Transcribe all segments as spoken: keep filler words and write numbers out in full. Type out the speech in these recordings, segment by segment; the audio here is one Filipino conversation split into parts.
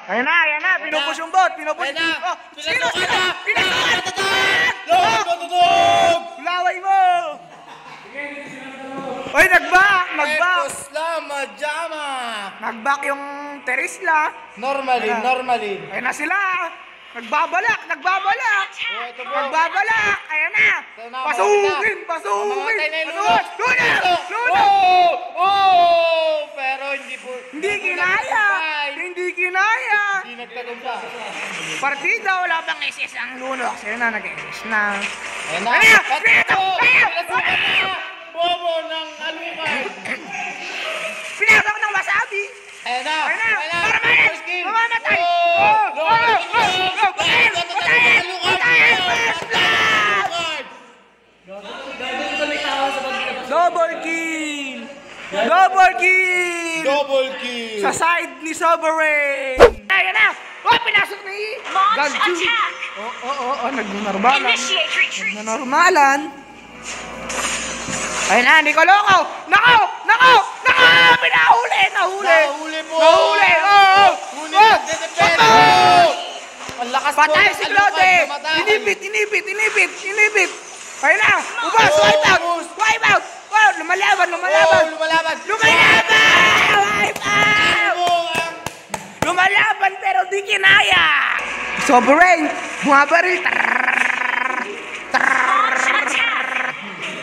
Ayan na, ayan na. Pinupush yung bot. Pinupush. Ayan na. Oh, sino Pinasok sila? na. Pinasok! Log! Tututog! Laway mo! Oy, nag-back! Nag-back! Epos lang, majama! Nag-back yung Terisla. Normally, Ayan. normally. Ayan na sila. Nagbabalak, nagbabalak. Oh, ito po. Nagbabalak. Ayan na. na, Pasukin, Mamatay pasukin. na yung Pasukin. lunos! Luna! Luna! Oh! Oh! Pero hindi po... Hindi kinaya. Hindi kinaya. Hindi nagtagumpay. Partida, wala pang S S ang Lunox. Ayan na, nag-S S na. Ayan na. Ayan na! At ito! Pinasukan na! Bobo ng alumay! Pinasok ng wasabi. Ayan na! Ayan na! Ayan na! Para malit! First kill! Mamamatay! Oh! Oh! Oh! Lord! Oh! Oh! Patayin! Patayin! Patayin! First blood! Double kill! Double kill! Double kill! Sa side ni Sovereign! Ayan na! Oh! Pinasok ni Launch Galju! attack! Oh! Oh! Oh! Oh! Nagnormalan! Initiate retreat! Nagnormalan! Ayun na! Hindi ko loko! Nako! Nako! Nako! Pinahuli! Nahuli! Nahuli po! Nahuli! Oo! Oh, Ngunit oh, nagdedepende! oh, Ang lakas po patay ng si alukay, Claude! namatay. Inipit! Inipit! Inipit! Inipit! Ayun na! Ubas! Oh, Wipe out! ubos. Wipe out! Wow! Lumalaban! Oh, Lumalaban! lumalaban! Lumalaban! Wipe out! Ano ang... Lumalaban pero di kinaya! Sovereign! Bumabaril! Tarrrrrrrr! Tarrrrrrrr!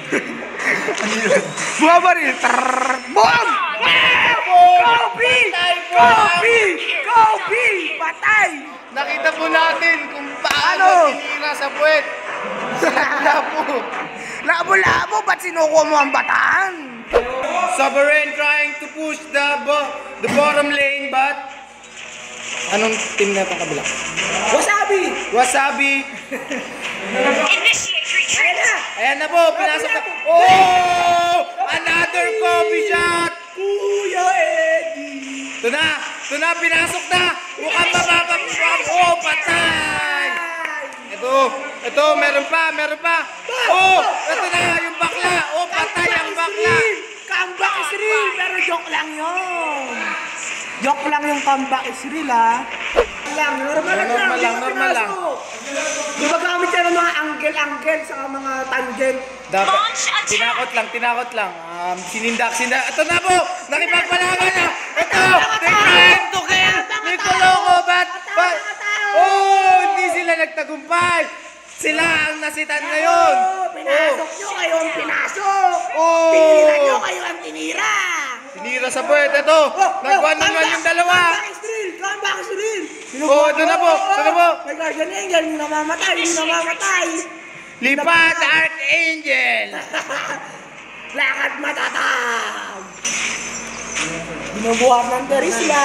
Bumabaril! Tarrrrrrr! Boom! Kobe! Kobe! Kobe! Patay! Nakita po natin kung paano Ano? tinira sa puwet. Wala po. Labo-labo! Ba't sinuko mo ang bataan? Sovereign trying to push the bo the bottom lane, but... Anong team na itong kabila? Wasabi! Wasabi! Initiate retreat! Ayan na! Ayan na po, pinasok na. Oh! Another Kobe shot! Kuya Eddie! Ito na! Ito na, pinasok na! Mukhang mapapapapap! Oh, patay! Ito, ito, meron pa, meron pa! Oh! Ito na, yung bakla! Oh, patay ang bakla! Comeback is real! Pero joke lang yun! Joke lang yung comeback is real, ha? Lang, normal lang. Normal lang, di ba normal lang. pinasok? Gumagamit siya ng mga angle-angle sa mga tangent. Dapat, Launch attack! tinakot lang, tinakot lang. Um, sinindak, sinindak. Ito na po! Nakipagpalaban na! Ito! They trying to kill Nicoloco, but... but oh! Hindi sila nagtagumpay! Sila ang nasitan ngayon! Oh, pinasok nyo kayo ang pinasok! Oh! Tinira nyo kayo ang tinira! Tinira sa puwet. Ito! Nagwan naman yung dalawa! Comeback is real! Comeback is real! Oh, ito na po, ito na po. May Guardian Angel, yung namamatay, yung namamatay! Lipat, Archangel! Lakad matatag! Binubuhat ng Terisla!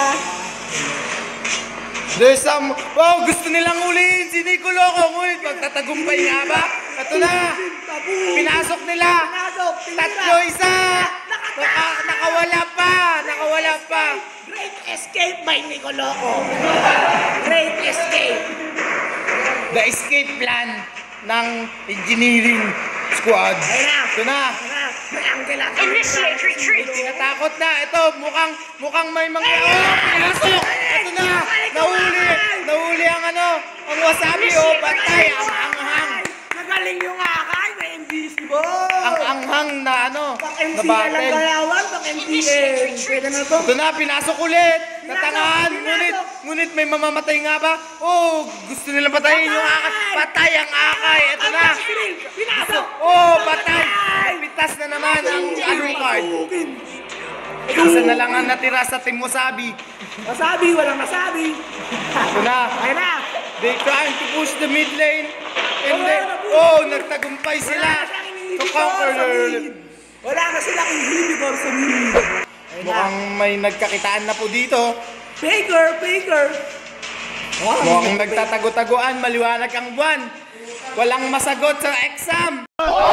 There's some... Oh, gusto nilang ulihin si Nicoloco. Ngunit magtatagumpay nga ba? Ito na! Pinasok nila! Pinasok! Tinira! Tatlo, isa! Naka, nakawala pa! Nakawala pa! Great escape by Nicoloco! Great escape! The escape plan ng engineering squad. Ayun na! Ito na! Tara, may angle ako. Initiate retreat! Tinatakot na. Ito, mukhang, mukhang may mga... Oh, pinasok! Ito na! Nahuli! Nahuli ang ano? Ang wasabi. Oh, patay! Ang anghang! Nagaling yung akay, may invisible! Ang anghang na ano? Pang-M Na C na lang battle. galawan, pang-M C eh. Pwede na to. Ito na, pinasok ulit! Pinasok, Natangahan! pinasok. Ngunit, ngunit may mamamatay nga ba? Oh, gusto nilang patayin yung akay! Patay ang akay! Ito na! Pinasok! Oh, patay! Pitas na naman ang alukay! Isa na lang ang natira sa Team Wasabi. Masabi, walang masabi. Ito na! Ayun na! They trying to push the mid lane. And then, oh, nagtagumpay sila to conquer the... Wala na silang inhibitor sa mid. Ayun na. Mukhang may nagkakitaan na po dito. Faker, faker. Mukhang nagtatago-taguan, maliwanag ang buwan. Walang masagot sa exam.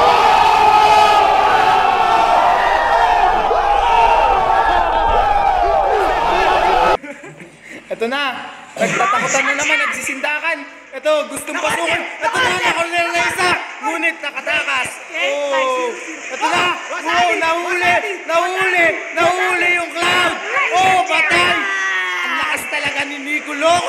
Ito na, nagtatakutan na naman, nagsisindakan. Ito, gustong pasukin. Ito na, nakulir na isa. Ngunit nakatakas. Oh, ito na. Oh, nahuli, nahuli, nahuli yung cloud. Oh, patay. Ang lakas talaga ni Nicoloco.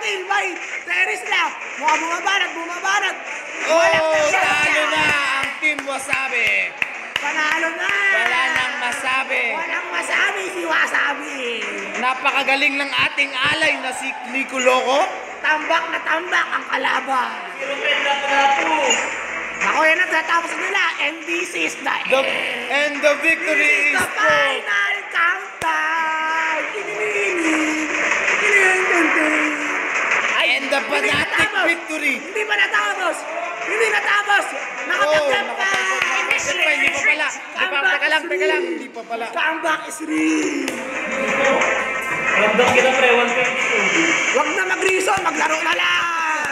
kill by Teres lang. Mukha bumabanat, bumabanat. Oh, Walang nagsasya. talo na ang Team Wasabi. Panalo na. Wala nang masabi. Walang masabi si Wasabi. Napakagaling ng ating alay na si Nico Loco. Tambak na tambak ang kalaban. Ako yan ang tatapos nila. And this is the The, end. and the victory This is is the for... final countdown. Tinininig. Tinininig. And the Hindi fanatic natapos. victory. Hindi pa natapos. Hindi natapos. Oh, Nakatanggap pa. nakapagpapagpapag pa, hindi pa pala. Hindi pa, teka lang, teka lang, hindi pa pala. Comeback is real. Random kita pre, one twenty-two. Huwag na mag-reason, maglaro na lang.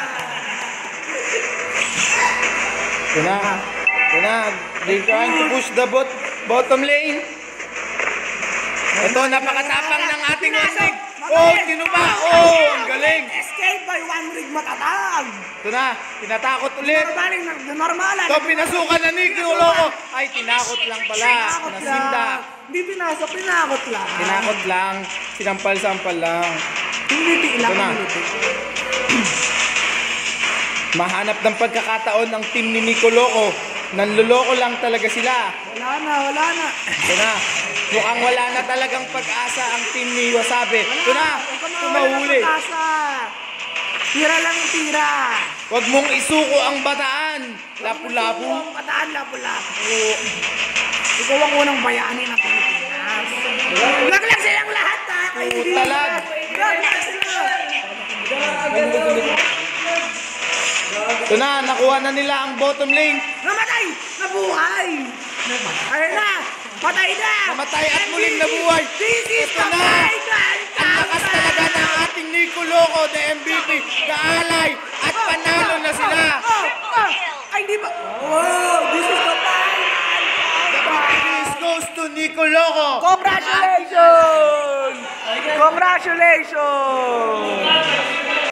Ito na, ito na. They're trying to push the bot, bottom lane. Ito, napakatapang ng ating wasig. Oh, tinuba. Oh, ang galing. Escape by one rig matatag. Ito na, tinatakot ulit. Normalin, normalan. Ito, pinasukan na ni Loco. Ay, tinakot lang pala. Pinakot Nasinda. lang. Hindi pinasok, pinakot lang. Tinakot lang. Sinampal-sampal lang. Piniti lang. Ito na. Piniti. Mahanap ng pagkakataon ng team ni Nico Loco. Nanloloko lang talaga sila. Wala na, wala na. Ito na. Mukhang wala na talagang pag-asa ang team ni Wasabi. Ito na. Huwag ka Ito mawala ng mahuli. pag-asa. Tira lang yung tira. Huwag mong isuko ang bataan. Lapu-lapu. Ang pataan, lapu-lapu. Ikaw ang unang bayani ng Pilipinas. Laglag silang lahat ha. Kaibigan. Talag. Laglag sila. Ito na. Nakuha na nila ang bottom lane. Namatay! Nabuhay! Ayun na! Patay na! Namatay at muling nabuhay. This is Ito the na. final Ang lakas talaga ng ating Nico Loco, the M V P, the alay. At panalo na sila. Oh, oh, ay, di ba? Wow! This is the final The victory goes to Nico Loco. Congratulations! Congratulations!